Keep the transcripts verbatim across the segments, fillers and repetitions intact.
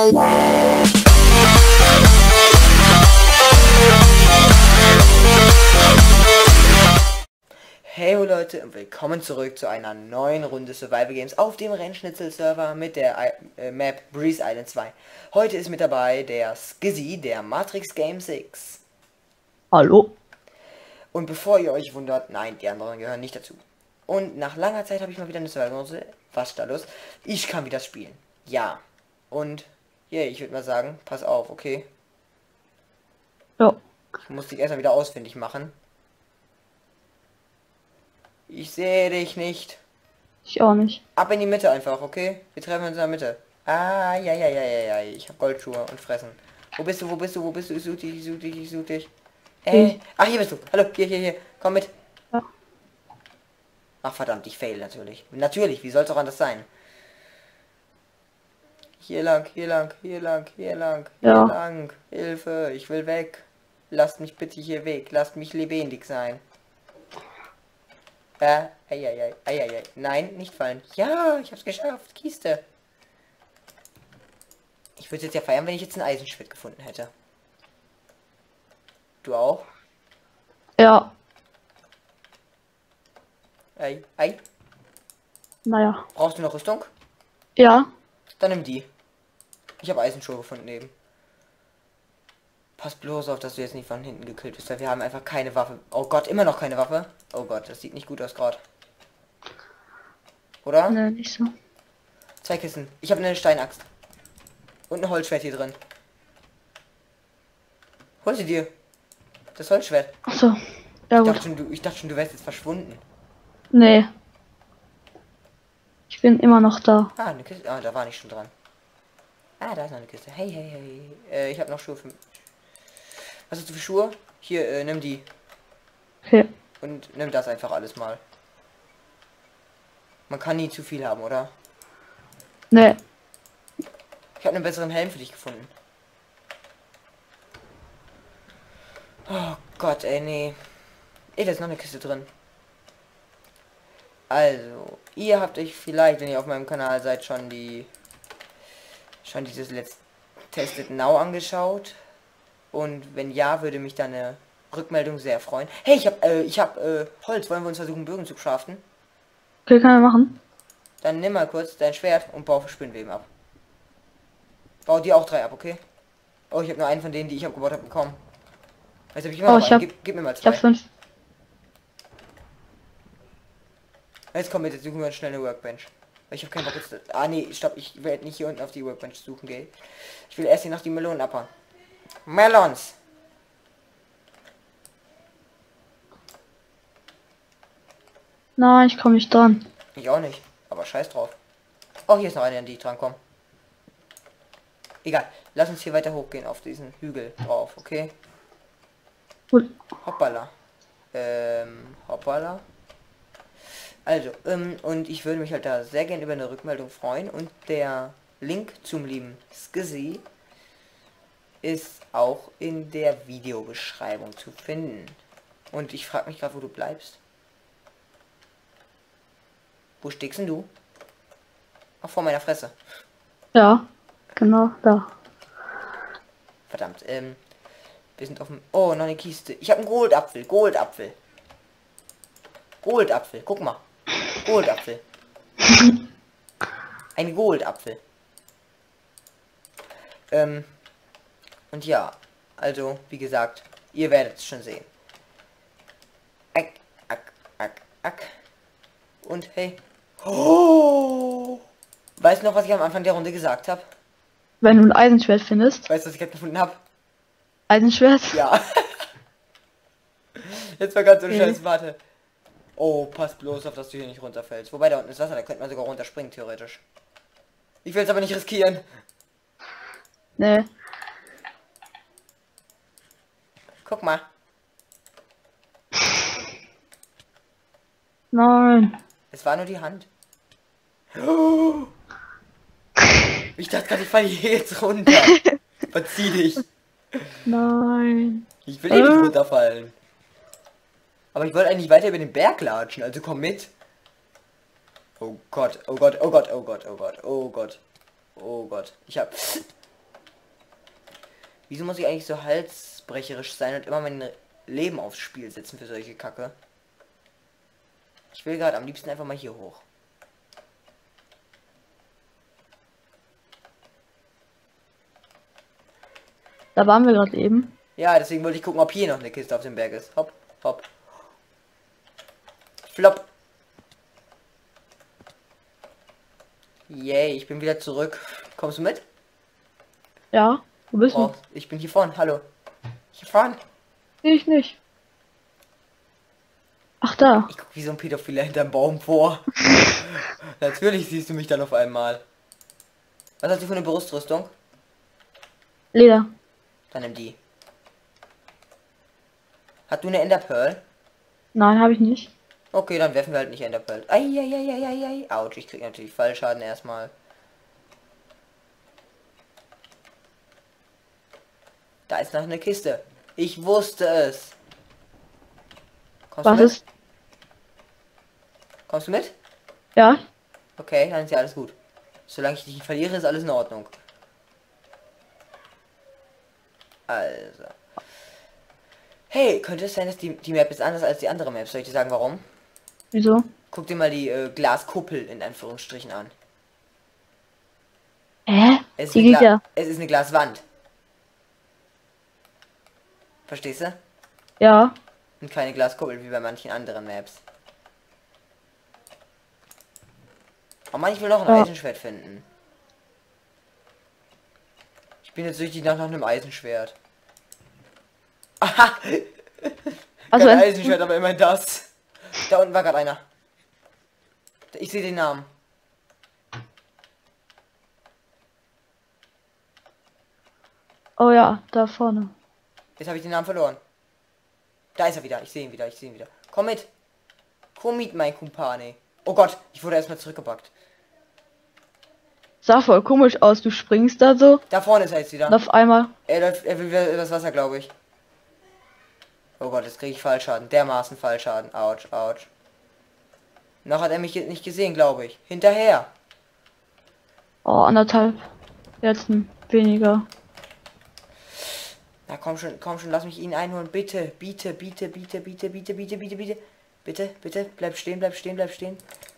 Hey Leute und willkommen zurück zu einer neuen Runde Survival Games auf dem Rennschnitzel-Server mit der äh, Map Breeze Island zwei. Heute ist mit dabei der Skizzy, der Matrix Game sechs. Hallo. Und bevor ihr euch wundert, nein, die anderen gehören nicht dazu. Und nach langer Zeit habe ich mal wieder eine Survival-Runde. Was ist da los? Ich kann wieder spielen. Ja. Und, yeah, ich würde mal sagen, pass auf, okay? Ja. Ich muss dich erstmal wieder ausfindig machen. Ich sehe dich nicht. Ich auch nicht. Ab in die Mitte einfach, okay? Wir treffen uns in der Mitte. Ah, ja, ja, ja, ja, ja. Ich habe Goldschuhe und Fressen. Wo bist du, wo bist du, wo bist du? Ich such dich, ich such dich, ich such dich. Hey. Ach, hier bist du. Hallo, hier, hier, hier. Komm mit. Ja. Ach, verdammt, ich fail natürlich. Natürlich, wie soll es auch anders sein? Hier lang, hier lang, hier lang, hier lang, hier Ja. lang. Hilfe, ich will weg. Lasst mich bitte hier weg. Lasst mich lebendig sein. Äh, eieiei, eieiei. Nein, nicht fallen. Ja, ich hab's geschafft. Kiste. Ich würde jetzt ja feiern, wenn ich jetzt ein Eisenschwert gefunden hätte. Du auch? Ja. Ei, ei. Naja. Brauchst du noch Rüstung? Ja. Dann nimm die. Ich habe Eisenschuhe gefunden eben. Pass bloß auf, dass du jetzt nicht von hinten gekillt bist, weil wir haben einfach keine Waffe. Oh Gott, immer noch keine Waffe. Oh Gott, das sieht nicht gut aus gerade. Oder? Ne, nicht so. Zwei Kissen. Ich habe eine Steinaxt. Und ein Holzschwert hier drin. Hol sie dir. Das Holzschwert. Achso. Ja Ich dachte, gut. schon, du, ich dachte schon, du wärst jetzt verschwunden. Nee. Ich bin immer noch da. Ah, eine Kiste. Ah, da war ich schon dran. Ah, da ist noch eine Kiste. Hey, hey, hey. Äh, ich habe noch Schuhe für... Was hast du für Schuhe? Hier, äh, nimm die. Okay. Und nimm das einfach alles mal. Man kann nie zu viel haben, oder? Nee. Ich habe einen besseren Helm für dich gefunden. Oh Gott, ey, nee. Ey, da ist noch eine Kiste drin. Also, ihr habt euch vielleicht, wenn ihr auf meinem Kanal seid, schon die... schon dieses Let's Tested Now angeschaut. Und wenn ja, würde mich da eine Rückmeldung sehr freuen. Hey, ich hab, äh, ich hab, äh, Holz. Wollen wir uns versuchen, Bögen zu craften? Okay, kann man machen. Dann nimm mal kurz dein Schwert und bau Spinnweben ab. Bau dir auch drei ab, okay? Oh, ich habe nur einen von denen, die ich abgebaut habe, bekommen. Jetzt habe ich immer Oh, noch ich einen. hab- Gib, gib mir mal Ich hab zwei. fünf. Jetzt komm mit, jetzt suchen wir uns schnell eine Workbench. Weil ich habe keinen Bock jetzt... Ah, nee, stopp. Ich werde nicht hier unten auf die Workbench suchen gehen. Ich will erst hier noch die Melonen abhauen. Melons! Nein, ich komme nicht dran. Ich auch nicht. Aber scheiß drauf. Oh, hier ist noch eine, an die ich drankomme. Egal. Lass uns hier weiter hochgehen auf diesen Hügel drauf, okay? Gut. Hoppala. Ähm, hoppala. Also, ähm, und ich würde mich halt da sehr gern über eine Rückmeldung freuen. Und der Link zum lieben Skizzy ist auch in der Videobeschreibung zu finden. Und ich frage mich gerade, wo du bleibst. Wo steckst denn du? Ach, vor meiner Fresse. Ja. Genau, da. Verdammt, ähm, wir sind auf dem... Oh, noch eine Kiste. Ich habe einen Goldapfel, Goldapfel. Goldapfel, guck mal. Goldapfel. Ein Goldapfel. Ähm, und ja, also, wie gesagt, ihr werdet es schon sehen. Ack, ack, ack, ack. Und hey. Oh! Weißt du noch, was ich am Anfang der Runde gesagt habe? Wenn du ein Eisenschwert findest. Weißt du, was ich gerade gefunden habe? Eisenschwert? Ja. Jetzt mal ganz so Okay. scheiß, warte. Oh, pass bloß auf, dass du hier nicht runterfällst. Wobei, da unten ist Wasser, da könnte man sogar runterspringen, theoretisch. Ich will es aber nicht riskieren. Nee. Guck mal. Nein. Es war nur die Hand. Ich dachte gerade, ich falle hier jetzt runter. Verzieh dich. Nein. Ich will eh nicht runterfallen. Aber ich wollte eigentlich weiter über den Berg latschen, also komm mit. Oh Gott, oh Gott, oh Gott, oh Gott, oh Gott, oh Gott. Oh Gott. Ich hab... Wieso muss ich eigentlich so halsbrecherisch sein und immer mein Leben aufs Spiel setzen für solche Kacke? Ich will gerade am liebsten einfach mal hier hoch. Da waren wir gerade eben. Ja, deswegen wollte ich gucken, ob hier noch eine Kiste auf dem Berg ist. Hopp, hopp. Flop. Yay, ich bin wieder zurück. Kommst du mit? Ja, wo bist Oh, du? ich bin hier vorne. Hallo. Hier vorne. Sehe ich nicht. Ach, da. Ich guck wie so ein Pädophiler hinterm Baum vor. Natürlich siehst du mich dann auf einmal. Was hast du für eine Brustrüstung? Leder. Dann nimm die. Hat du eine Enderpearl? Nein, habe ich nicht. Okay, dann werfen wir halt nicht Enderpearl. Eieieiei. Autsch, ich krieg natürlich Fallschaden erstmal. Da ist noch eine Kiste. Ich wusste es. Kommst Was du mit? ist? Kommst du mit? Ja, Okay, dann ist ja alles gut. Solange ich dich nicht verliere, ist alles in Ordnung. Also. Hey, könnte es sein, dass die, die Map ist anders als die andere Maps? Soll ich dir sagen, warum? wieso? Guck dir mal die äh, Glaskuppel in Anführungsstrichen an. Hä? Es ist, Die eine geht Gla ja. es ist eine Glaswand. Verstehst du? Ja. Und keine Glaskuppel wie bei manchen anderen Maps. Oh Mann, ich will noch ein Ja. Eisenschwert finden. Ich bin jetzt süchtig nach noch einem Eisenschwert. Aha! Also Kein ein- Eisenschwert, aber immerhin das. Da unten war gerade einer. Ich sehe den Namen. Oh ja, da vorne. Jetzt habe ich den Namen verloren. Da ist er wieder. Ich sehe ihn wieder. Ich sehe ihn wieder. Komm mit. Komm mit, mein Kumpane. Oh Gott, ich wurde erstmal zurückgepackt. Sah voll komisch aus. Du springst da so Da vorne ist er jetzt wieder. und auf einmal. Er läuft, er will wieder das Wasser, glaube ich. Oh Gott, jetzt kriege ich Fallschaden. Dermaßen Fallschaden. Autsch, autsch. Noch hat er mich jetzt nicht gesehen, glaube ich. Hinterher. Oh, anderthalb. Jetzt ein weniger. Na komm schon, komm schon, lass mich ihn einholen. Bitte, bitte, bitte, bitte, bitte, bitte, bitte, bitte, bitte. Bitte, bitte, bleib stehen, bleib stehen, bleib stehen.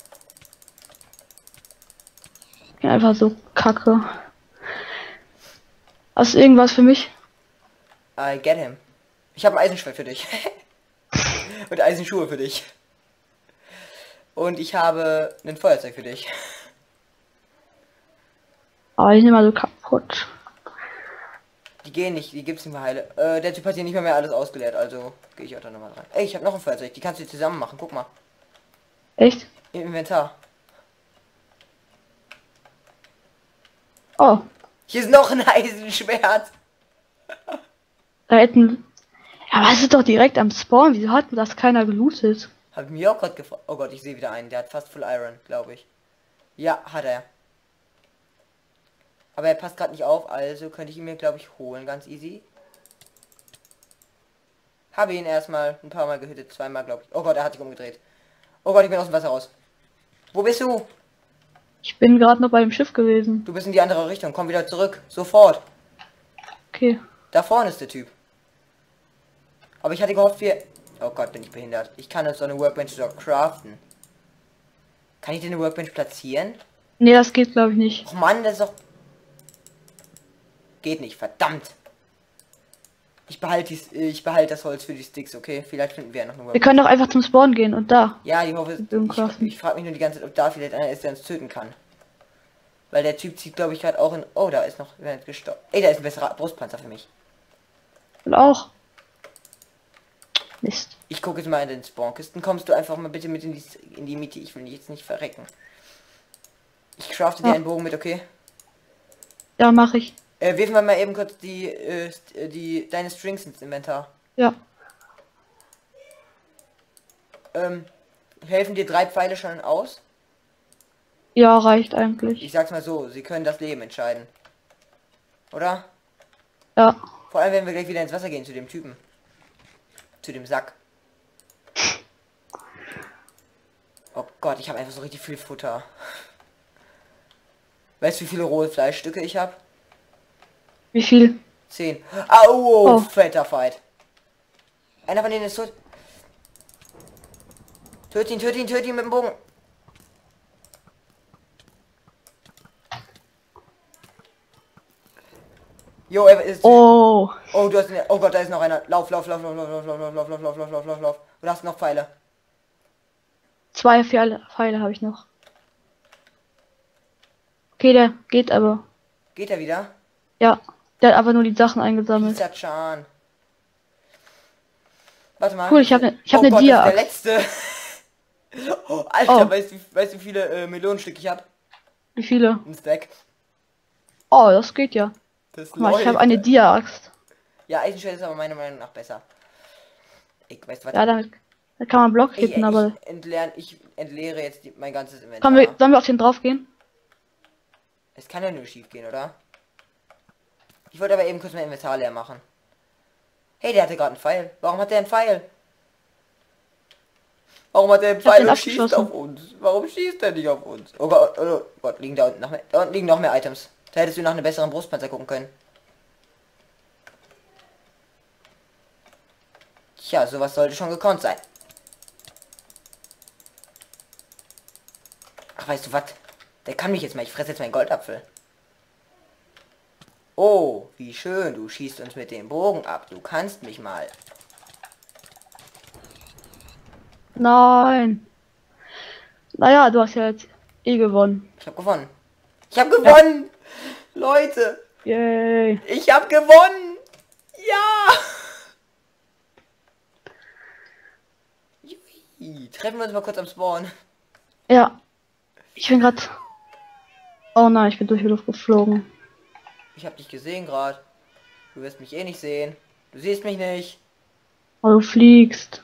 Ja, einfach so kacke. Hast du irgendwas für mich? I get him. Ich habe ein Eisenschwert für dich. Und Eisenschuhe für dich. Und ich habe ein Feuerzeug für dich. Aber ich nehme mal so kaputt. Die gehen nicht, die gibt's nicht mehr heile. Äh, der Typ hat hier nicht mehr, mehr alles ausgeleert, also gehe ich auch da nochmal rein. Ey, ich habe noch ein Feuerzeug, die kannst du zusammen machen, guck mal. Echt? Im Inventar. Oh, Hier ist noch ein Eisenschwert. da hätten. Ja, aber es ist doch direkt am Spawn. Wieso hat mir das keiner gelootet? Hab ich mir auch gerade gefragt. Oh Gott, ich sehe wieder einen, der hat fast Full Iron, glaube ich. Ja, hat er. Aber er passt gerade nicht auf, also könnte ich ihn mir, glaube ich, holen, ganz easy. Habe ihn erstmal ein paar Mal gehittet, zweimal, glaube ich. Oh Gott, er hat sich umgedreht. Oh Gott, ich bin aus dem Wasser raus. Wo bist du? Ich bin gerade noch bei dem Schiff gewesen. Du bist in die andere Richtung, komm wieder zurück. Sofort. Okay. Da vorne ist der Typ. Aber ich hatte gehofft, wir... Oh Gott, bin ich behindert. Ich kann jetzt so eine Workbench doch craften. Kann ich denn eine Workbench platzieren? Nee, das geht glaube ich nicht. Och Mann, das ist doch... Geht nicht, verdammt. Ich behalte dies, ich behalte das Holz für die Sticks, okay? Vielleicht finden wir ja noch eine Wir Workbench. können doch einfach zum Spawn gehen und da. Ja, ich hoffe, Mit dem ich, craften. ich frage mich nur die ganze Zeit, ob da vielleicht einer ist, der uns töten kann. Weil der Typ zieht, glaube ich, gerade auch in... Oh, da ist noch... wer ist gestorben. Ey, da ist ein besserer Brustpanzer für mich. Und auch. Mist. Ich gucke jetzt mal in den Spawnkisten. Kommst du einfach mal bitte mit in die, in die Mitte. Ich will jetzt nicht verrecken. Ich crafte dir Ja. einen Bogen mit, okay? Ja, mache ich. Äh, wirfen wir mal eben kurz die, äh, st- äh, die, deine Strings ins Inventar. Ja. Ähm, helfen dir drei Pfeile schon aus? Ja, reicht Ich eigentlich. sag's mal so, sie können das Leben entscheiden. Oder? Ja. Vor allem, wenn wir gleich wieder ins Wasser gehen zu dem Typen. Zu dem Sack. Oh Gott, ich habe einfach so richtig viel Futter. Weißt du, wie viele rohe Fleischstücke ich habe? Wie viel? zehn. Au, oh, Oh. fetter Fight. Einer von denen ist tot. Töt ihn, töt ihn, töt ihn mit dem Bogen. Jo, er ist... Oh. Oh, du hast... Eine, oh Gott, da ist noch einer. Lauf, lauf, lauf, lauf, lauf, lauf, lauf, lauf, lauf, lauf, lauf, lauf, lauf, lauf. Du hast noch Pfeile. Zwei Pfeile, Pfeile habe ich noch. Okay, der geht aber. Geht er wieder? Ja, der hat aber nur die Sachen eingesammelt. Dieser Chan. Warte mal. Cool, ich habe ne, ich hab oh ne Gott, Dia. das ist der letzte. Oh, Alter, Oh. weißt du, weißt du, wie viele äh, Melonenstücke ich habe? Wie viele? Ein Stack. Oh, das geht ja. Das Guck mal, ich habe läuft. eine Dia-Axt. Ja, Eisenschwert ist aber meiner Meinung nach besser. Ich weiß was. Ja, damit da kann man Block ich, hitten, aber. ich, entlern, ich entleere jetzt die, mein ganzes Inventar. Sollen wir, sollen wir auf den drauf gehen? Es kann ja nur schief gehen, oder? Ich wollte aber eben kurz mein Inventar leer machen. Hey, der hatte gerade einen Pfeil. Warum hat der einen Pfeil? Warum hat der einen Ich hab Pfeil den und schießt abgeschossen. auf uns? Warum schießt er nicht auf uns? Oh Gott, oh Gott, liegen da unten noch mehr, da unten liegen noch mehr Items. Da hättest du nach einem besseren Brustpanzer gucken können. Tja, sowas sollte schon gekonnt sein. Ach, weißt du was? Der kann mich jetzt mal. Ich fresse jetzt meinen Goldapfel. Oh, wie schön. Du schießt uns mit dem Bogen ab. Du kannst mich mal. Nein. Naja, du hast ja jetzt eh gewonnen. Ich habe gewonnen. Ich habe gewonnen. Leute, Yay. ich habe gewonnen. Ja. Jui. Treffen wir uns mal kurz am Spawn. Ja. Ich bin grad. Oh nein, ich bin durch die Luft geflogen. Ich habe dich gesehen gerade. Du wirst mich eh nicht sehen. Du siehst mich nicht. Oh, du fliegst.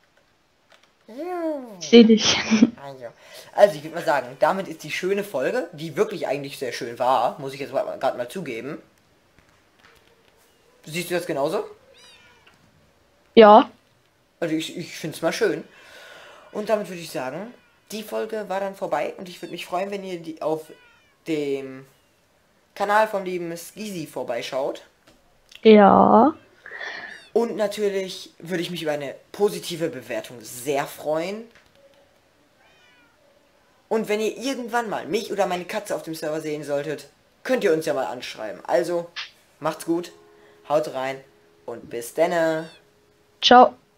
Ich seh dich. Also, also ich würde mal sagen, damit ist die schöne Folge, die wirklich eigentlich sehr schön war, muss ich jetzt gerade mal zugeben. Siehst du das genauso? Ja. Also ich, ich finde es mal schön. Und damit würde ich sagen, die Folge war dann vorbei und ich würde mich freuen, wenn ihr die auf dem Kanal vom lieben Skizzy vorbeischaut. Ja. Und natürlich würde ich mich über eine positive Bewertung sehr freuen. Und wenn ihr irgendwann mal mich oder meine Katze auf dem Server sehen solltet, könnt ihr uns ja mal anschreiben. Also, macht's gut, haut rein und bis denne. Ciao.